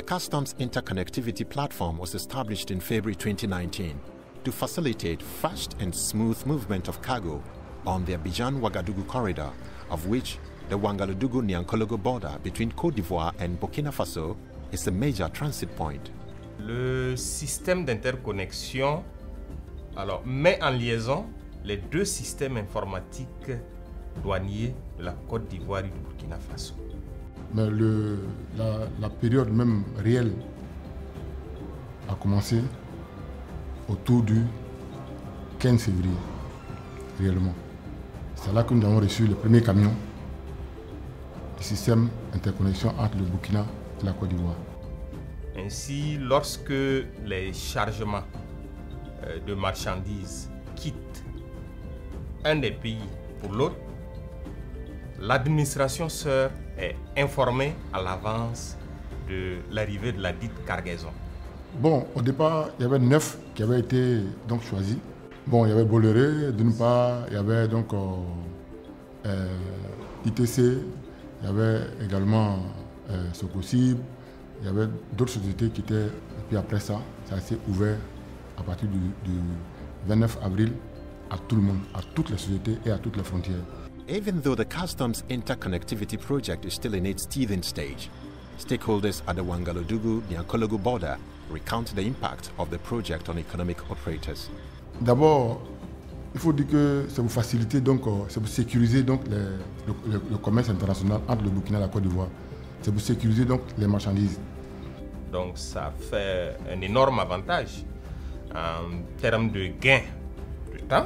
Customs Interconnectivity Platform was established in February 2019 to facilitate fast and smooth movement of cargo on the Abidjan-Ouagadougou corridor, of which the Ouagadougou-Niankologo border between Côte d'Ivoire and Burkina Faso is a major transit point. Le système d'interconnexion met en liaison les deux systèmes informatiques douaniers de la Côte d'Ivoire et du Burkina Faso. Mais la période même réelle a commencé autour du 15 février, réellement. C'est là que nous avons reçu le premier camion du système d'interconnexion entre le Burkina et la Côte d'Ivoire. Ainsi, lorsque les chargements de marchandises quittent un des pays pour l'autre, l'administration sœur est informée à l'avance de l'arrivée de la dite cargaison. Bon, au départ, il y avait 9 qui avaient été donc choisis. Bon, il y avait Bolloré, d'une part, il y avait donc ITC, il y avait également Sococib, il y avait d'autres sociétés qui étaient. Et puis après ça, ça s'est ouvert à partir du 29 avril à tout le monde, à toutes les sociétés et à toutes les frontières. Even though the Customs Interconnectivity project is still in its teething stage, stakeholders at the Ouagadougou-Niankologo border recount the impact of the project on economic operators. D'abord, il faut dire que c'est pour faciliter, donc, c'est pour sécuriser donc, le commerce international entre le Burkina et la Côte d'Ivoire. C'est pour sécuriser donc, les marchandises. Donc ça fait un énorme avantage en termes de gain de temps,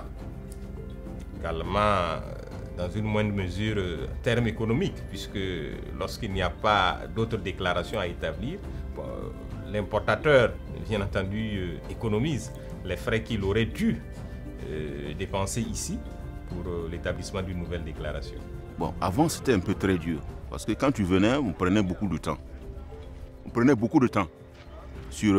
également dans une moindre mesure en termes économiques, puisque lorsqu'il n'y a pas d'autres déclarations à établir, l'importateur, bien entendu, économise les frais qu'il aurait dû dépenser ici pour l'établissement d'une nouvelle déclaration. Bon, avant c'était un peu très dur, parce que quand tu venais, on prenait beaucoup de temps. On prenait beaucoup de temps sur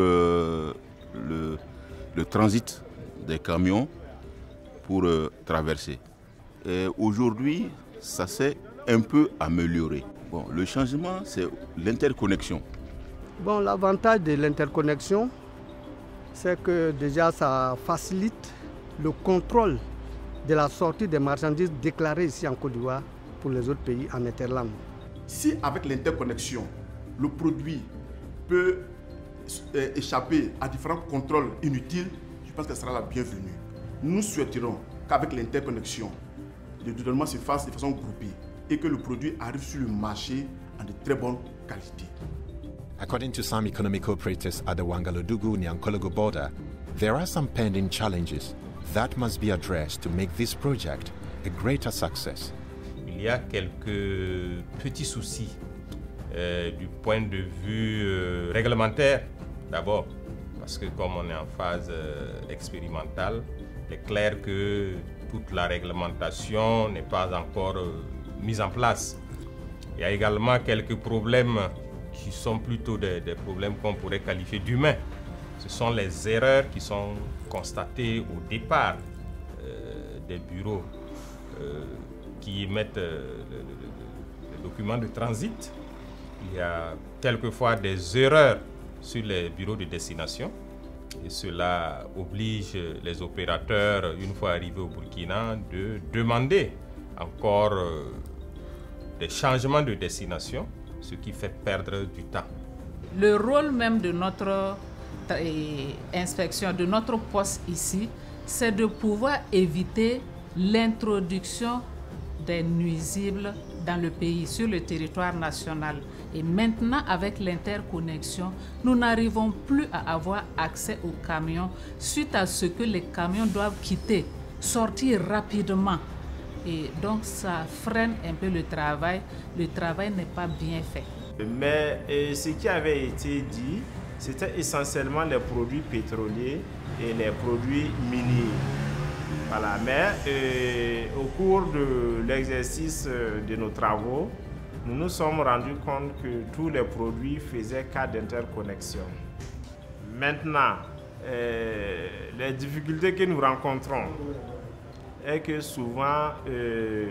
le transit des camions pour traverser. Et aujourd'hui, ça s'est un peu amélioré. Bon, le changement, c'est l'interconnexion. Bon, l'avantage de l'interconnexion, c'est que déjà ça facilite le contrôle de la sortie des marchandises déclarées ici en Côte d'Ivoire pour les autres pays en Interland. Si avec l'interconnexion, le produit peut échapper à différents contrôles inutiles, je pense que ce sera la bienvenue. Nous souhaiterons qu'avec l'interconnexion, le dédouanement se fasse de façon groupée et que le produit arrive sur le marché en de très bonne qualité. According to some economic operators at the Ouagadougou-Niankologo border, there are some pending challenges that must be addressed to make this project a greater success. Il y a quelques petits soucis du point de vue réglementaire d'abord, parce que comme on est en phase expérimentale, il est clair que toute la réglementation n'est pas encore mise en place. Il y a également quelques problèmes qui sont plutôt des problèmes qu'on pourrait qualifier d'humains. Ce sont les erreurs qui sont constatées au départ des bureaux qui émettent les documents de transit. Il y a quelquefois des erreurs sur les bureaux de destination et cela oblige les opérateurs, une fois arrivés au Burkina, de demander encore des changements de destination, ce qui fait perdre du temps. Le rôle même de notre inspection, de notre poste ici, c'est de pouvoir éviter l'introduction des nuisibles dans le pays, sur le territoire national. Et maintenant, avec l'interconnexion, nous n'arrivons plus à avoir accès aux camions suite à ce que les camions doivent quitter, sortir rapidement. Et donc, ça freine un peu le travail. Le travail n'est pas bien fait. Mais ce qui avait été dit, c'était essentiellement les produits pétroliers et les produits miniers. Voilà. Mais au cours de l'exercice de nos travaux, nous nous sommes rendus compte que tous les produits faisaient cas d'interconnexion. Maintenant, les difficultés que nous rencontrons est que souvent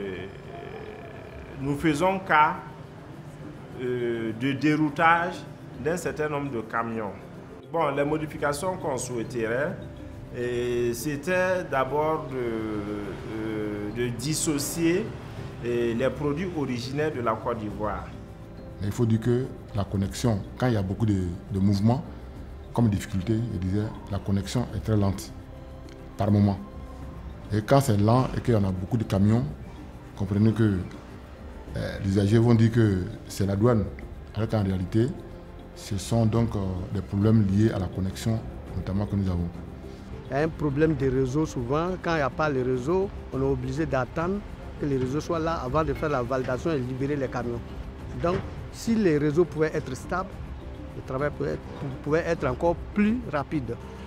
nous faisons cas de déroutage d'un certain nombre de camions. Bon, les modifications qu'on souhaiterait, c'était d'abord de dissocier les produits originaires de la Côte d'Ivoire. Il faut dire que la connexion, quand il y a beaucoup de mouvements, comme difficulté, je disais, la connexion est très lente par moment. Et quand c'est lent et qu'il y en a beaucoup de camions, comprenez que les usagers vont dire que c'est la douane, alors qu'en réalité, ce sont donc des problèmes liés à la connexion, notamment que nous avons. Il y a un problème de réseau souvent. Quand il n'y a pas le réseau, on est obligé d'attendre que les réseaux soient là avant de faire la validation et libérer les camions. Donc, si les réseaux pouvaient être stables, le travail pouvait être encore plus rapide.